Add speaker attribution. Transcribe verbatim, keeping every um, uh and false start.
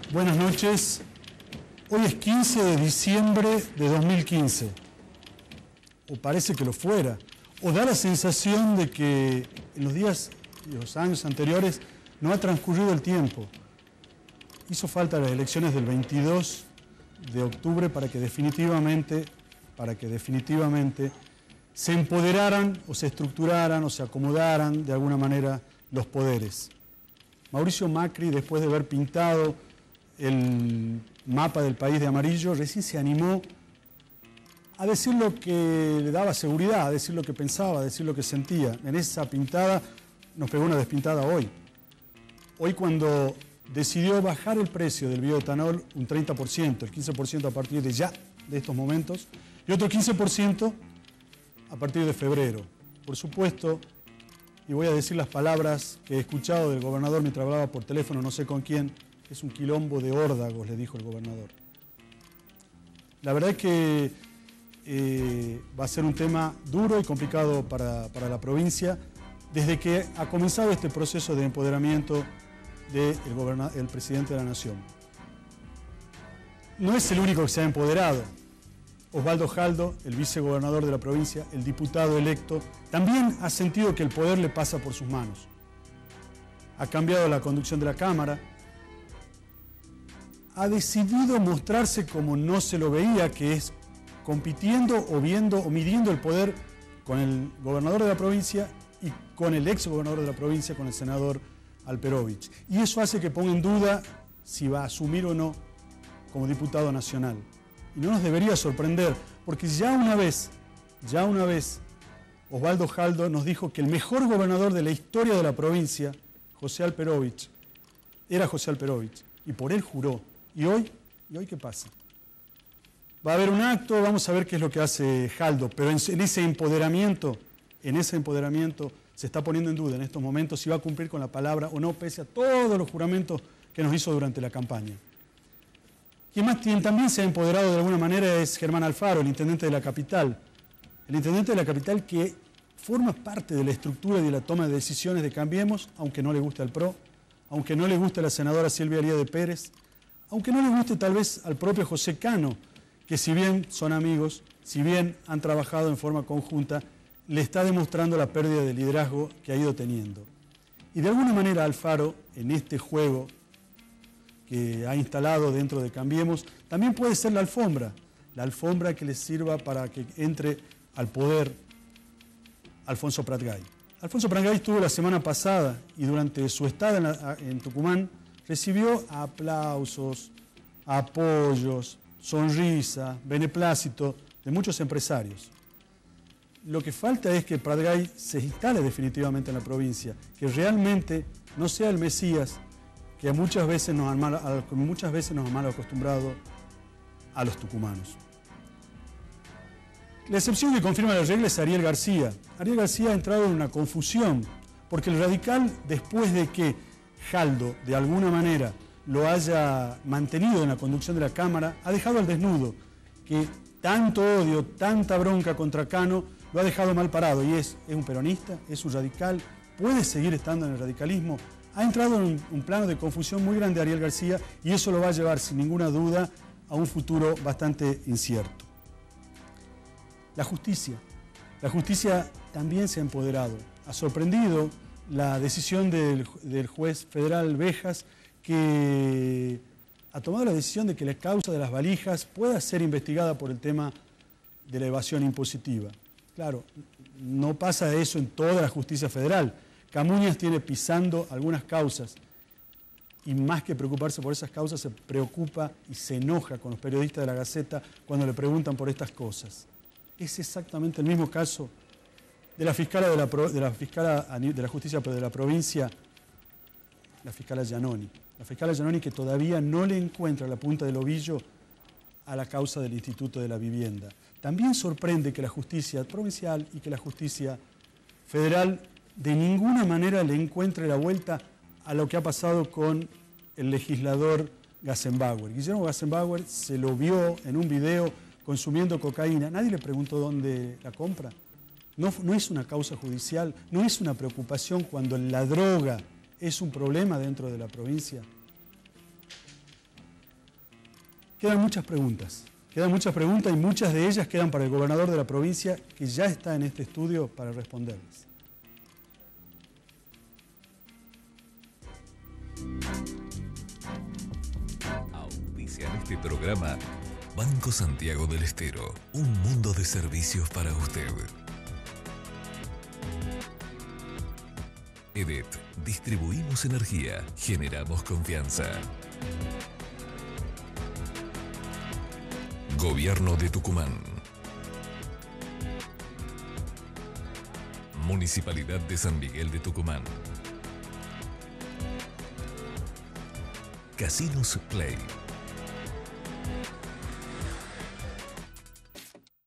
Speaker 1: Buenas noches. Hoy es quince de diciembre de dos mil quince. O parece que lo fuera. O da la sensación de que en los días y los años anteriores no ha transcurrido el tiempo. Hizo falta las elecciones del veintidós de octubre para que definitivamente, para que definitivamente se empoderaran o se estructuraran o se acomodaran de alguna manera los poderes. Mauricio Macri, después de haber pintado el mapa del país de amarillo, recién se animó a decir lo que le daba seguridad, a decir lo que pensaba, a decir lo que sentía. En esa pintada nos pegó una despintada hoy. Hoy cuando decidió bajar el precio del bioetanol un treinta por ciento, el quince por ciento a partir de ya, de estos momentos, y otro quince por ciento a partir de febrero. Por supuesto, y voy a decir las palabras que he escuchado del gobernador mientras hablaba por teléfono, no sé con quién, es un quilombo de órdagos, le dijo el gobernador. La verdad es que eh, va a ser un tema duro y complicado para, para la provincia desde que ha comenzado este proceso de empoderamiento del el presidente de la Nación. No es el único que se ha empoderado. Osvaldo Jaldo, el vicegobernador de la provincia, el diputado electo, también ha sentido que el poder le pasa por sus manos. Ha cambiado la conducción de la Cámara, ha decidido mostrarse como no se lo veía, que es compitiendo o viendo o midiendo el poder con el gobernador de la provincia y con el ex gobernador de la provincia, con el senador Alperovich. Y eso hace que ponga en duda si va a asumir o no como diputado nacional. Y no nos debería sorprender, porque ya una vez, ya una vez, Osvaldo Jaldo nos dijo que el mejor gobernador de la historia de la provincia, José Alperovich, era José Alperovich, y por él juró. ¿Y hoy? ¿Y hoy qué pasa? Va a haber un acto, vamos a ver qué es lo que hace Jaldo, pero en, en ese empoderamiento, en ese empoderamiento se está poniendo en duda en estos momentos si va a cumplir con la palabra o no, pese a todos los juramentos que nos hizo durante la campaña. Quien más quien también se ha empoderado de alguna manera es Germán Alfaro, el intendente de la capital. El intendente de la capital que forma parte de la estructura y de la toma de decisiones de Cambiemos, aunque no le guste al P R O, aunque no le guste a la senadora Silvia Elías Pérez, aunque no le guste tal vez al propio José Cano, que si bien son amigos, si bien han trabajado en forma conjunta, le está demostrando la pérdida de liderazgo que ha ido teniendo. Y de alguna manera Alfaro, en este juego que ha instalado dentro de Cambiemos, también puede ser la alfombra, la alfombra que le sirva para que entre al poder Alfonso Pratgay. Alfonso Pratgay estuvo la semana pasada y durante su estada en, la, en Tucumán recibió aplausos, apoyos, sonrisa, beneplácito de muchos empresarios. Lo que falta es que Pratgay se instale definitivamente en la provincia, que realmente no sea el Mesías que muchas veces nos han mal, muchas veces nos han mal acostumbrado a los tucumanos. La excepción que confirma la regla es Ariel García. Ariel García ha entrado en una confusión, porque el radical, después de que Jaldo, de alguna manera, lo haya mantenido en la conducción de la Cámara, ha dejado al desnudo, que tanto odio, tanta bronca contra Cano, lo ha dejado mal parado, y es, es un peronista, es un radical, puede seguir estando en el radicalismo. Ha entrado en un, un plano de confusión muy grande Ariel García, y eso lo va a llevar, sin ninguna duda, a un futuro bastante incierto. La justicia. La justicia también se ha empoderado. Ha sorprendido la decisión del, del juez federal Bejas, que ha tomado la decisión de que la causa de las valijas pueda ser investigada por el tema de la evasión impositiva. Claro, no pasa eso en toda la justicia federal. Camuñas tiene pisando algunas causas y más que preocuparse por esas causas se preocupa y se enoja con los periodistas de la Gaceta cuando le preguntan por estas cosas. Es exactamente el mismo caso de la fiscala de la, de la, fiscala de la justicia de la provincia, la fiscala Giannoni. La fiscala Giannoni que todavía no le encuentra la punta del ovillo a la causa del Instituto de la Vivienda. También sorprende que la justicia provincial y que la justicia federal de ninguna manera le encuentre la vuelta a lo que ha pasado con el legislador Gassenbauer. Guillermo Gassenbauer se lo vio en un video consumiendo cocaína. Nadie le preguntó dónde la compra. No, no es una causa judicial, no es una preocupación cuando la droga es un problema dentro de la provincia. quedan muchas preguntas. Quedan muchas preguntas y muchas de ellas quedan para el gobernador de la provincia, que ya está en este estudio para responderlas.
Speaker 2: Auspicia en este programa Banco Santiago del Estero, un mundo de servicios para usted. E D E T, distribuimos energía, generamos confianza. Gobierno de Tucumán. Municipalidad de San Miguel de Tucumán. Casinos Play.